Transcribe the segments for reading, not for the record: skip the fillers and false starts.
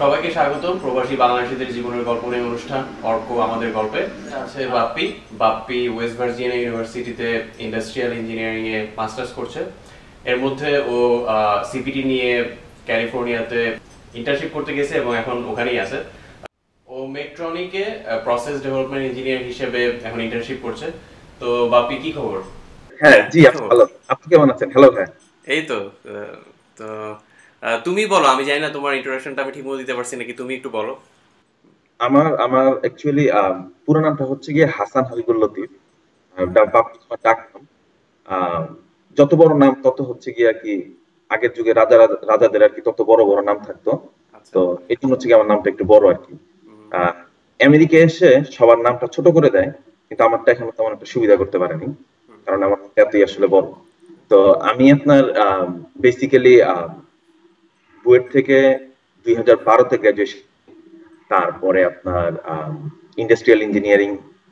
সবাইকে স্বাগতম প্রবাসী বাংলাদেশিদের জীবনের গল্প নিয়ে অনুষ্ঠান অর্ক আমাদের গল্পে আছে বাপ্পি। বাপ্পি ওয়েস্ট ভার্জিনিয়া ইউনিভার্সিটিতে ইন্ডাস্ট্রিয়াল ইঞ্জিনিয়ারিং এ মাস্টার্স করছে। এর মধ্যে ও সিপিটি নিয়ে ক্যালিফোর্নিয়াতে ইন্টার্নশিপ করতে গেছে এবং এখন ওখানেই আছে। ও মেট্রনিকে প্রসেস ডেভেলপমেন্ট ইঞ্জিনিয়ার হিসেবে এখন ইন্টার্নশিপ করছে। তো বাপ্পি, কি খবর? হ্যাঁ, জি, কি আপনি খবর? ভালো। আপনি কেমন আছেন? হ্যালো, হ্যাঁ। এই তো। তো তুমি বলো, আমি জানি না তোমার ইন্ট্রোডাকশনটা আমি ঠিকমতো দিতে পারছি নাকি, তুমি একটু বলো। আমার আমার অ্যাকচুয়ালি পুরো নামটা হচ্ছে গিয়ে হাসান হাবিবুল লতিফ। বাপ্পি আমার ডাক নাম। আহ, যত বড় নাম তত হচ্ছে গিয়ে আর কি, আগের যুগে রাজাদের আর কি তত বড় বড় নাম থাকতো। আচ্ছা। তো এই জন্য হচ্ছে গিয়ে আমার নামটা একটু বড় আর কি। হুম। আহ, আমেরিকায় এসে সবার নামটা ছোট করে দেয়, কিন্তু আমারটা এখনো তেমন একটা সুবিধা করতে পারেনি, হুম। কারণ আমার নামটা এতই আসলে বড়। তো আমি আপনার বেসিক্যালি বুয়েট থেকে 2012-তে গ্রাজুয়েশন, তারপরে আপনার ইন্ডাস্ট্রিয়াল ইঞ্জিনিয়ারিং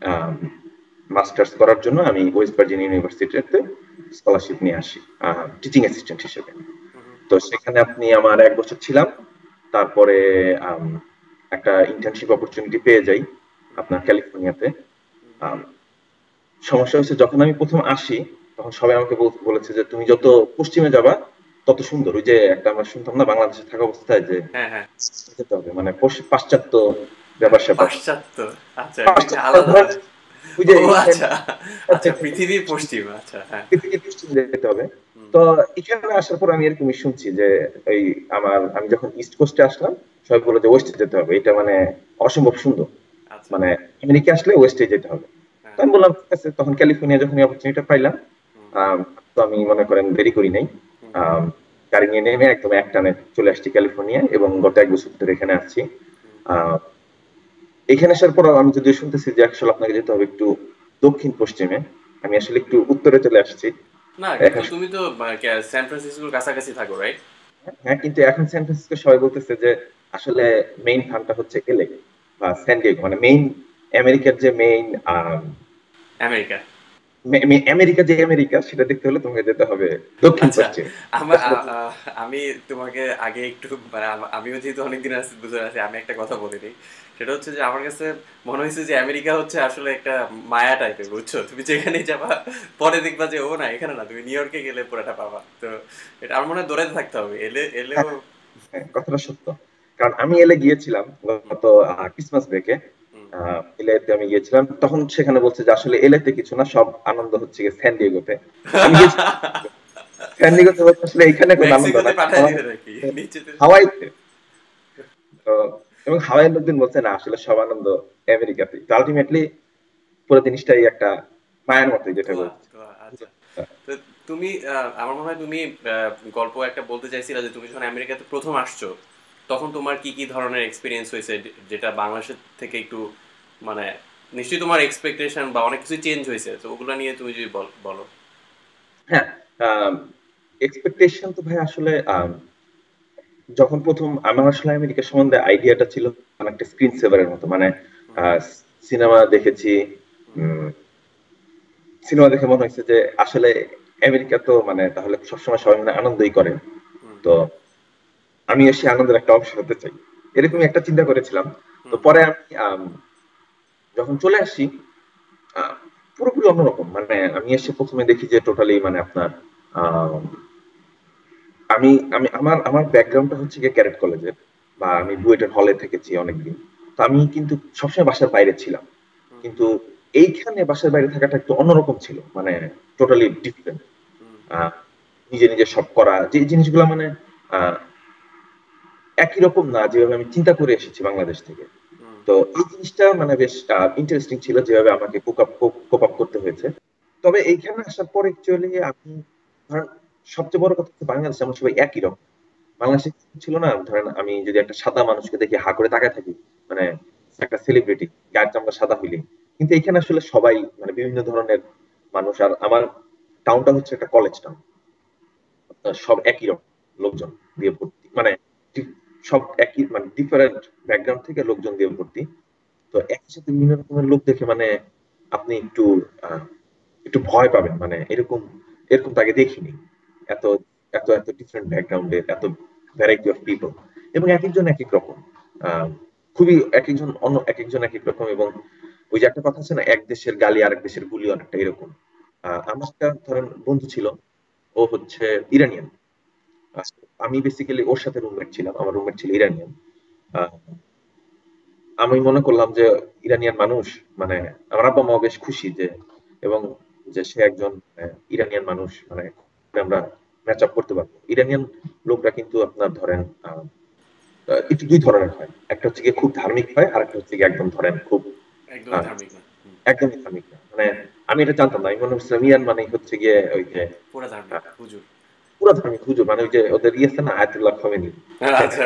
মাস্টার্স করার জন্য আমি ওয়েস্ট ভার্জিনিয়া ইউনিভার্সিটিতে স্কলারশিপ নিয়ে আসি টিচিং অ্যাসিস্ট্যান্ট হিসেবে। হুম। তো সেখানে আপনি আমার 1 বছর ছিলাম। তারপরে আম, একটা ইন্টার্নশিপ অপরচুনিটি পেয়ে যাই আপনার ক্যালিফোর্নিয়াতে। আম, সমস্যা হচ্ছে, যখন আমি প্রথম আসি তখন সবাই আমাকে বলেছে যে তুমি যত পশ্চিমে যাবা তত সুন্দর। ওই যে একটা আমরা শুনতাম না বাংলাদেশে থাকা অবস্থায় যে হ্যাঁ, হ্যাঁ। যেতে হবে, মানে পাশ্চাত্য ব্যাপার স্যাপার। পাশ্চাত্য। আচ্ছা, এটা একটা পাশ্চাত্য আলাদা। ধরেন, ওই যে ও ইন্ডিয়ান আচ্ছা। আচ্ছা, পৃথিবীর পশ্চিম, আচ্ছা, হ্যাঁ। পৃথিবীর পশ্চিম যেতে হবে। হুম। তো এখানে আসার পর আমি এরকমই শুনছি যে এই আমি যখন ইস্ট কোস্টে আসলাম সবাই বলে যে ওয়েস্টে যেতে হবে, এটা মানে অসম্ভব সুন্দর। আচ্ছা। মানে আমেরিকা আসলে ওয়েস্টে যেতে হবে। তো হ্যাঁ। আমি বললাম ঠিক আছে। তখন ক্যালিফোর্নিয়া যখন অপরচুনিটি পাইলাম, হুম। আম, তো আমি মনে করেন দেরি করি নাই। হুম। আম, গাড়ি নিয়ে নেমে একদম একটানে চলে আসছি ক্যালিফোর্নিয়া, এবং গত 1 বছর ধরে এখানে আসছি। হুম। আহ, এখানে আসার পর আমি যদি শুনতেছি যে আসলে আপনাকে যেতে হবে একটু দক্ষিণ পশ্চিমে, আমি আসলে একটু উত্তরে চলে আসছি না, কিন্তু এখন। তুমি তো সান ফ্রান্সিসকোর কাছাকাছি থাকো, রাইট? হ্যাঁ, কিন্তু এখন সান ফ্রান্সিসকো সবাই বলতেছে যে আসলে মেইন ফান্ডটা হচ্ছে এলএ বা স্যান ডিয়েগো, মানে মেইন আমেরিকার যে মেইন আমেরিকা। আমেরিকা, যে আমেরিকা সেটা দেখতে হলে তোমাকে যেতে হবে দক্ষিণ আচ্ছা। পশ্চিম। আমার আসলে আমি তোমাকে আগে একটু মানে আমিও যেহেতু অনেকদিন আছে বুঝে আছি, আমি একটা কথা বলে নিই। সেটা হচ্ছে যে আমার কাছে মনে হয়েছে যে আমেরিকা হচ্ছে আসলে একটা মায়া টাইপের, বুঝছো? তুমি যেখানে যাবা পরে দেখবা যে ও না, এখানে না, তুমি নিউ ইয়র্কে গেলে পুরোটা পাবা। তো এটা আমার মনে হয় দৌড়াতে থাকতে হবে, এলেও। হ্যাঁ, হ্যাঁ, কথাটা সত্য। কারণ আমি এলে গিয়েছিলাম হুম। গত ক্রিসমাস ব্রেকে। হুম। এলেতে আমি গিয়েছিলাম, তখন সেখানে বলছে যে আসলে এলেতে কিছু না, সব আনন্দ হচ্ছে গিয়ে স্যান ডিয়েগোতে। আমি গেছি স্যান ডিয়েগোতে, বলছে আসলে এখানে কোনো আনন্দ না, মেক্সিকোতে পাঠায় আমার দিবে নাকি নিচেতে? হাওয়াইতে। তো এবং হাওয়াইয়ের লোকজন বলছে না, আসলে সব আনন্দ আমেরিকাতে। তো আলটিমেটলি পুরো জিনিসটাই একটা মায়ের মতোই, যেটা ধোয়া বলছে। ধোয়া, আচ্ছা। তো তুমি আমার মনে হয় তুমি গল্প একটা বলতে চাইছিলা যে তুমি যখন আমেরিকাতে প্রথম আসছো তখন তোমার কি কি ধরনের এক্সপিরিয়েন্স হয়েছে, যেটা বাংলাদেশের থেকে একটু মানে নিশ্চয়ই তোমার এক্সপেকটেশন বা অনেক কিছু চেঞ্জ হয়েছে, তো ওগুলো নিয়ে তুমি যদি বলো। হ্যাঁ, এক্সপেকটেশন তো ভাই আসলে যখন প্রথম আমার আসলে আমেরিকা সম্বন্ধে আইডিয়াটা ছিল একটা স্ক্রিন সেভারের মতো, মানে হুম। সিনেমা দেখেছি। হুম। সিনেমা দেখে মনে হয়েছে যে আসলে আমেরিকা তো মানে তাহলে সবসময় সবাই মানে আনন্দই করে। হুম। তো আমি এসে আনন্দের একটা অংশ হতে চাই, এরকমই একটা চিন্তা করেছিলাম। তো হুম। পরে আমি যখন চলে আসি, আহ, পুরোপুরি অন্যরকম। মানে আমি এসে প্রথমে দেখি যে টোটালি মানে আপনার আহ, আমি আমি আমার আমার ব্যাকগ্রাউন্ডটা হচ্ছে গিয়ে ক্যাডেট কলেজের, বা আমি বুয়েটের হলে থেকেছি অনেকদিন। তো আমি কিন্তু সবসময় বাসার বাইরে ছিলাম, হুম। কিন্তু এইখানে বাসার বাইরে থাকাটা একটু অন্যরকম ছিল, মানে টোটালি ডিফারেন্ট। হুম। নিজে নিজে সব করা, যে জিনিসগুলো মানে আহ, একই রকম না যেভাবে আমি চিন্তা করে এসেছি বাংলাদেশ থেকে। হুম। তো এই জিনিসটা মানে বেশ ইন্টারেস্টিং ছিল, যেভাবে আমাকে কোপ আপ করতে হয়েছে। তবে এইখানে আসার পর অ্যাকচুয়ালি আমি, ধরেন, সবচেয়ে বড় কথা হচ্ছে বাংলাদেশে আমরা সবাই একই রকম। বাংলাদেশে কি ছিল না, ধরেন আমি যদি একটা সাদা মানুষকে দেখি হা করে তাকায় থাকি, মানে একটা সেলিব্রিটি, গায়ের চামড়া সাদা হইলে। কিন্তু এখানে আসলে সবাই মানে বিভিন্ন ধরনের মানুষ। আর আমার টাউনটা হচ্ছে একটা কলেজ টাউন, সব একই রকম লোকজন দিয়ে ভর্তি, মানে সব একই, মানে ডিফারেন্ট ব্যাকগ্রাউন্ড থেকে লোকজন দিয়ে ভর্তি। তো একই সাথে বিভিন্ন রকমের লোক দেখে মানে আপনি একটু আহ, একটু ভয় পাবেন, মানে এরকম এরকম তাকে দেখিনি। এত এত এত ডিফারেন্ট ব্যাকগ্রাউন্ডের, এত ভ্যারাইটি অফ পিপল, এবং এক একজন এক এক রকম। আহ, খুবই এক একজন অন্য এক একজন এক এক রকম। এবং ওই যে একটা কথা আছে না, এক দেশের গালি আরেক দেশের গুলি, অনেকটা এরকম। আমার একটা ধরেন বন্ধু ছিল, ও হচ্ছে ইরানিয়ান। আহ, আমি বেসিক্যালি ওর সাথে রুমমেট ছিলাম, আমার রুমমেট ছিল ইরানিয়ান। আহ, আমি মনে করলাম যে ইরানিয়ান মানুষ, মানে আমার আব্বা মা বেশ খুশি যে, এবং যে সে একজন ইরানিয়ান মানুষ, মানে আমরা ম্যাচ আপ করতে পারবো। ইরানিয়ান লোকরা কিন্তু আপনার ধরেন একটু দুই ধরনের হয়, একটা হচ্ছে গিয়ে খুব ধার্মিক হয়, আর একটা হচ্ছে গিয়ে একদম ধরেন খুব একদমই আহ, ধার্মিক না। হুম। একদমই ধার্মিক না। মানে আমি এটা জানতাম না, আমি মনে করছিলাম ইরান মানে হচ্ছে গিয়ে ওই যে পুরা ধার্মিক আহ, হুজুর। পুরো ধার্মিক হুজুর, মানে ওই যে ওদের ইয়ে আছে না, আয়াতুল্লাহ খমেনি। আচ্ছা।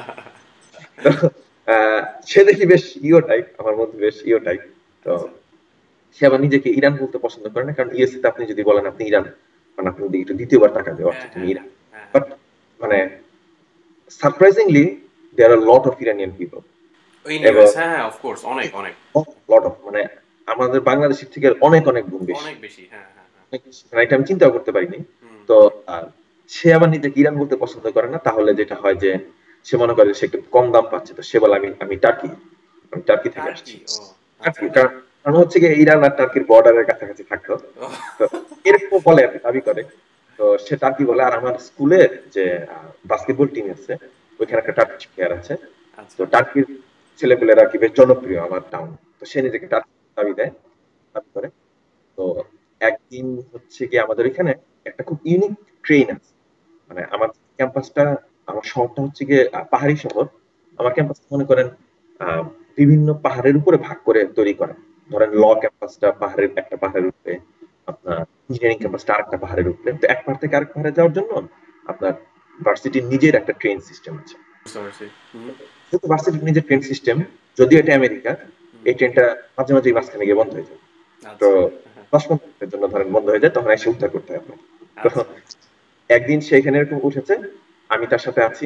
তো আহ, সে দেখি বেশ ইও টাইপ, আমার মধ্যে বেশ ইও টাইপ। তো আচ্ছা। সে আবার নিজেকে ইরান বলতে পছন্দ করে না, কারণ ইউএসএ তে আপনি যদি বলেন আপনি ইরান, মানে আপনি যদি একটু দ্বিতীয়বার টাকা দেওয়া, হ্যাঁ আচ্ছা তুমি হ্যাঁ ইরান। হ্যাঁ হ্যাঁ হ্যাঁ। বাট মানে surprisingly there are lot of Iranian people. In এবং ইউএস, হ্যাঁ হ্যাঁ, অফকোর্স, অনেক অনেক লট অফ, মানে আমাদের বাংলাদেশের থেকে অনেক অনেক গুণ বেশি। অনেক বেশি, হ্যাঁ হ্যাঁ হ্যাঁ। অনেক বেশি। মানে এটা আমি চিন্তাও করতে পারিনি। হুম। তো আহ, সে আবার নিজেকে ইরান বলতে পছন্দ করে না, তাহলে যেটা হয় যে সে মনে করে সে একটু কম দাম পাচ্ছে, তো সে বলে আমি টার্কি, আমি টার্কি থেকে আসছি। টার্কি, ও আচ্ছা টার্কি, আচ্ছা। কারণ কারণ হচ্ছে গিয়ে ইরান আর টার্কির বর্ডারের কাছাকাছি থাকতো। ও তো এরকম বলে আর কি, দাবি করে। তো সে টার্কি বলে। আর আমার স্কুলের যে বাস্কেটবল টিম আছে, ওইখানে একটা টার্কিশ প্লেয়ার আছে। তো আচ্ছা। টার্কির ছেলেপেলেরা আর কি বেশ জনপ্রিয় আমার টাউন। তো সে নিজেকে টার্কি দাবি দেয়, দাবি করে। তো একদিন হচ্ছে কি আমাদের এখানে একটা খুব ইউনিক ট্রেন আছে। মানে আমার ক্যাম্পাসটা, আমার শহরটা হচ্ছে গিয়ে পাহাড়ি শহর। আমার ক্যাম্পাস মনে করেন আহ, বিভিন্ন পাহাড়ের উপরে ভাগ করে তৈরি করা। ধরেন ল ক্যাম্পাসটা পাহাড়ের একটা পাহাড়ের উপরে, আপনার ইঞ্জিনিয়ারিং ক্যাম্পাসটা আরেকটা পাহাড়ের উপরে। তো এক পাহাড় থেকে আরেক পাহাড়ে যাওয়ার জন্য আপনার ভার্সিটির নিজের একটা ট্রেন সিস্টেম আছে। বুঝতে পারছি। হুম। যেহেতু ভার্সিটির নিজের ট্রেন সিস্টেম, যদিও এটা আমেরিকা, হুম। এই ট্রেনটা মাঝে মাঝে মাঝখানে গিয়ে বন্ধ হয়ে যায়। তো আচ্ছা। হ্যাঁ। 10-15 মিনিটের জন্য ধরেন বন্ধ হয়ে যায়, তখন এসে উদ্ধার করতে হয় আপনাকে। তো আচ্ছা। একদিন সেখানে এরকম উঠেছে, আমি তার সাথে আছি।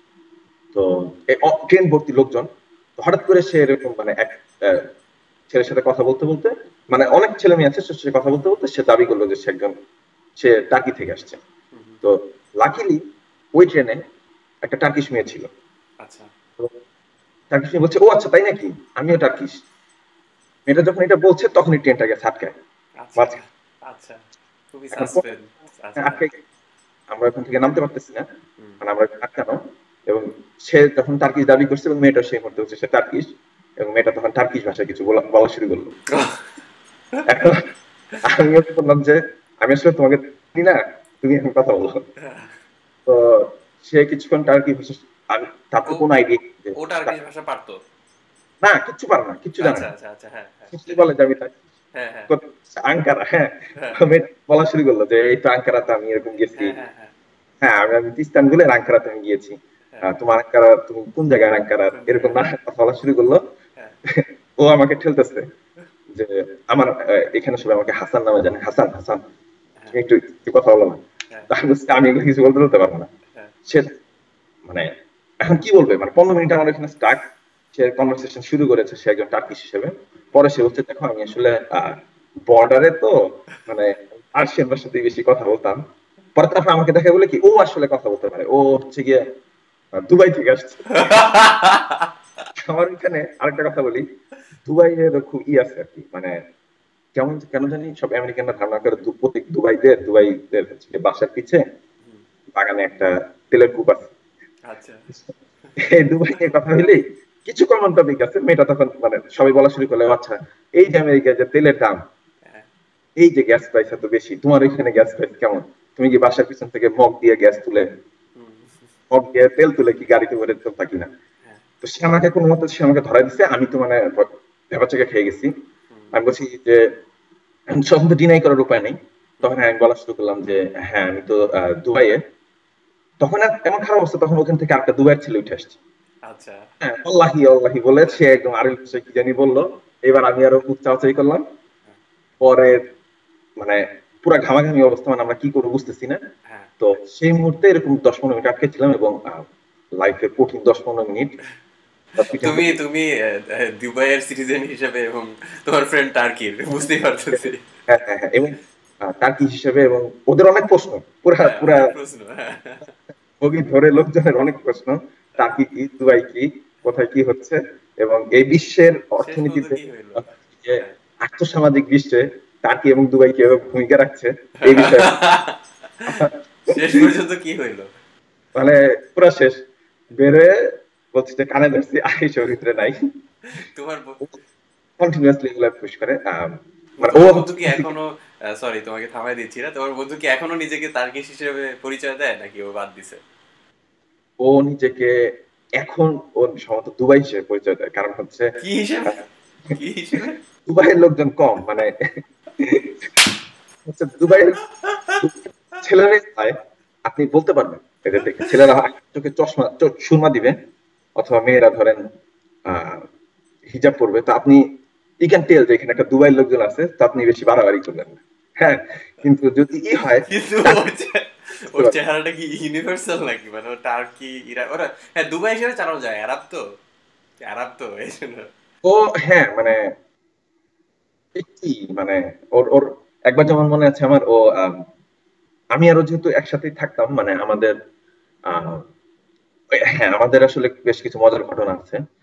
তো ট্রেন ভর্তি লোকজন। তো হঠাৎ করে সে এরকম মানে এক আহ, ছেলের সাথে কথা বলতে বলতে, মানে অনেক ছেলে মেয়ে আছে, সে কথা বলতে বলতে সে দাবি করলো যে সে একজন, সে টার্কি থেকে আসছে। হুম হুম। তো লাকিলি ওই ট্রেনে একটা টার্কিশ মেয়ে ছিল। আচ্ছা তো টার্কিশ মেয়ে বলছে, ও আচ্ছা তাই নাকি, আমিও টার্কিশ। মেয়েটা যখন এটা বলছে তখনই ট্রেনটা গেছে আটকায় আচ্ছা মাঝখানে। আচ্ছা। খুবই এখন সাসপেন্স। আচ্ছা হ্যাঁ। আটকে আমরা ওখান থেকে নামতে পারতেছি না, হুম। মানে আমরা আটকানো। এবং সে তখন টার্কিশ দাবি করছে, এবং মেয়েটা সেই মুহূর্তে হচ্ছে সে টার্কিশ। এবং মেয়েটা তখন টার্কিশ ভাষায় কিছু বলা বলা শুরু করলো। এখন আমিও বললাম যে আমি আসলে তোমাকে চিনি না, তুমি এখন কথা বলো। তো সে কিছুক্ষণ টার্কি ভাষা, আমি তার তো ও কোনো আইডিয়া ওটা আর কি ভাষা পারতো? না, কিচ্ছু পারে না, কিচ্ছু জানে আচ্ছা না। আচ্ছা আচ্ছা, হ্যাঁ হ্যাঁ, সে শুধু সেটাই। বলে যে আমি টার্কিশ। হ্যাঁ হ্যাঁ আঙ্কারা, হ্যাঁ। হ্যাঁ আমি বলা শুরু করলো যে এই তো আঙ্কারাতে আমি এরকম গেছি। হ্যাঁ হ্যাঁ হ্যাঁ হ্যাঁ, আমি ইস্তানবুলের আঙ্কারাতে আমি গিয়েছি। হ্যাঁ। তোমার আঙ্কারা, তুমি কোন জায়গার আঙ্কারা, কোন এরকম জায়গায়? না কথা বলা শুরু করলো। হ্যাঁ ও আমাকে ঠেলতেছে যে আমার এখানে সবাই আমাকে হাসান নামে জানে, হাসান হাসান, হ্যাঁ তুমি একটু একটু কথা বলো না। হ্যাঁ তা আমি বলছি, আমি এগুলো কিছু বলতে পারবো না। হ্যাঁ। সে মানে এখন কি বলবে, মানে 15 মিনিট আমার এখানে স্টাক। সে কনভারসেশন শুরু করেছে, সে একজন টার্কিশ হিসেবে। পরে সে বলছে, দেখো আমি আসলে বর্ডারে তো, মানে পার্সিয়ান ভাষাতেই বেশি কথা বলতাম। পরে তারপর আমাকে দেখে বলে কি, ও আসলে কথা বলতে পারে, ও হচ্ছে গিয়ে দুবাই থেকে আসছে। আমার এখানে আরেকটা কথা বলি, দুবাইয়ের খুব আছে আর কি, মানে কেমন কেন জানি সব আমেরিকানরা ধারণা করে প্রত্যেক দুবাইদের হচ্ছে গিয়ে বাসার পিছে হুম। বাগানে একটা তেলের কূপ আছে। আচ্ছা। এই দুবাই নিয়ে কথা হইলেই কিছু কমন টপিক আছে, মেয়েটা তখন মানে সবাই বলা শুরু করলে, আচ্ছা এই যে আমেরিকায় যে তেলের দাম, হ্যাঁ। এই যে গ্যাস প্রাইস এত বেশি, তোমার ওইখানে গ্যাস প্রাইস কেমন? তুমি কি বাসার পিছন থেকে মগ দিয়ে গ্যাস তুলে, হুম। মগ দিয়ে তেল তুলে কি গাড়িতে ভরে চলতা কিনা? হ্যাঁ। তো সে আমাকে কোনো মতে সে আমাকে ধরাই দিচ্ছে, আমি তো মানে ভেবাচাকা খেয়ে গেছি। হুম। আমি বলছি যে তখন তো ডিনাই করার উপায় নেই। হুম। তখন আমি বলা শুরু করলাম যে হ্যাঁ আমি তো দুবাইয়ে। তখন আর এমন খারাপ অবস্থা, তখন ওখান থেকে আরেকটা দুবাইয়ের ছেলে উঠে আসছে। আচ্ছা। হ্যাঁ, আল্লাহি আল্লাহি বলে সে একদম আরবি ভাষায় কি জানি বললো। এবার আমি আরো খুব চাওয়াচাই করলাম। হ্যাঁ পরে মানে পুরা ঘামাঘামি অবস্থা, মানে আমরা কি করবো বুঝতেছি না। হ্যাঁ। তো সেই মুহূর্তে এরকম 10-15 মিনিট আটকে ছিলাম, এবং লাইফের কঠিন 10-15 মিনিট। তুমি তুমি দুবাইয়ের সিটিজেন হিসেবে এবং তোমার ফ্রেন্ড টার্কির, বুঝতেই পারতেছি। হ্যাঁ হ্যাঁ হ্যাঁ, এবং টার্কি হিসেবে, এবং ওদের অনেক প্রশ্ন, পুরা হ্যাঁ পুরা অনেক প্রশ্ন, হ্যাঁ। বগি ধরে লোকজনের অনেক প্রশ্ন, টার্কি কি, দুবাই কি। কোথায় কি হচ্ছে, এবং এই বিশ্বের শেষ পর্যন্ত অর্থনীতিতে কি হইলো? যে হ্যাঁ। আর্থসামাজিক বিশ্বে টার্কি এবং দুবাই কিভাবে ভূমিকা রাখছে এই বিষয়ে আমার শেষ পর্যন্ত কি হইলো? মানে পুরা শেষ। বেরোয় বলছে যে কানে ধরছি আইসের ভিতরে নাই, তোমার কন্টিনিউয়াসলি এগুলা পুশ করে। মানে ও তোমার বন্ধু হচ্ছে কি এখনো, সরি তোমাকে থামাই দিচ্ছি না, তোমার বন্ধু কি এখনো নিজেকে তার্কিশ হিসেবে পরিচয় দেয় নাকি ও বাদ দিছে? ও নিজেকে এখন ও সম্ভবত দুবাই হিসেবে পরিচয় দেয়, কারণ হচ্ছে কি হিসেবে? কি হিসেবে? দুবাইয়ের লোকজন কম, মানে হচ্ছে দুবাইয়ের ছেলেরাই চায়, আপনি বলতে পারবেন এদের দেখে, ছেলেরা চোখে চশমা সুরমা দিবে, অথবা মেয়েরা ধরেন আহ হিজাব পরবে, তো আপনি ই ক্যান টেল যে এখানে একটা দুবাইয়ের লোকজন আছে, তো আপনি বেশি বাড়াবাড়ি করবেন না। হ্যাঁ, কিন্তু যদি ই হয় কিন্তু তাকে বুঝতে ওর পারবেন। চেহারাটা কি ইউনিভার্সাল নাকি, মানে ও টার্কি ইরা ওরা, হ্যাঁ দুবাই হিসেবে চালানো যায়, আরব তো, আরব তো এই জন্য। ও হ্যাঁ, মানে কি মানে ওর ওর একবার যেমন মনে আছে আমার, ও আমি আরো যেহেতু একসাথেই থাকতাম, মানে আমাদের হ্যাঁ আমাদের আসলে বেশ কিছু মজার ঘটনা আছে।